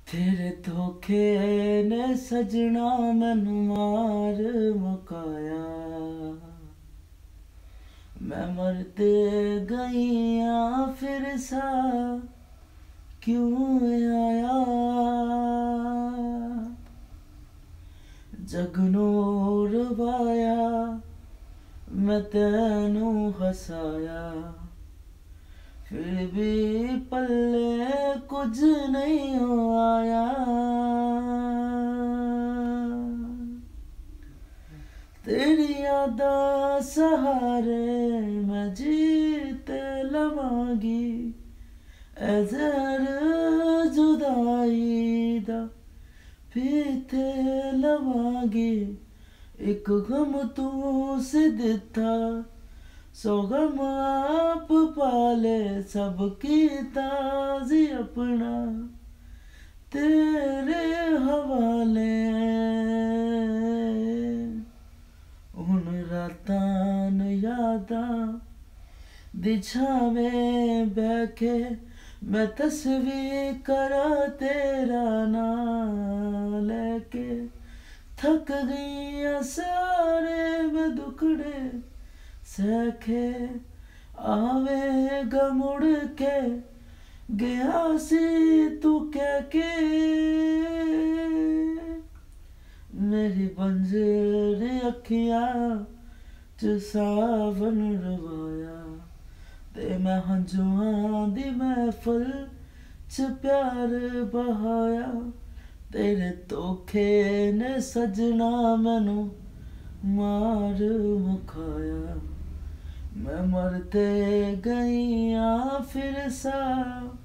तेरे धोखे ने सजना मैनू मार मुकाया। मैं मरते गईया फिर सा क्यों आया। जग नू रवाया मैं तेनू हसाया, फिर भी पल्ले कुछ नहीं आया। तेरी यादा सहारे मैं जीते लवांगी, ऐ ज़हर जुदाई दा पीते लवांगी। एक गम तू से दिता सौ गम आप पाले, सबकी ताज़ी अपना तेरे हवाले। हुन रातां नू यादां दी छावें बैके मैं तस्वीर करा तेरा नाम लेके। थक गईया सारे मैं दुखड़े सखे, आवेगा मुड़ के गया सी तू कह के। मेरी बंजर अखियां च सावन रवाया, ते मैं हंजुआं दी महफल च प्यार बहाया। तेरे धोखे ने सजना मैनू मार मुकाया। मैं मरते गईया फिर सा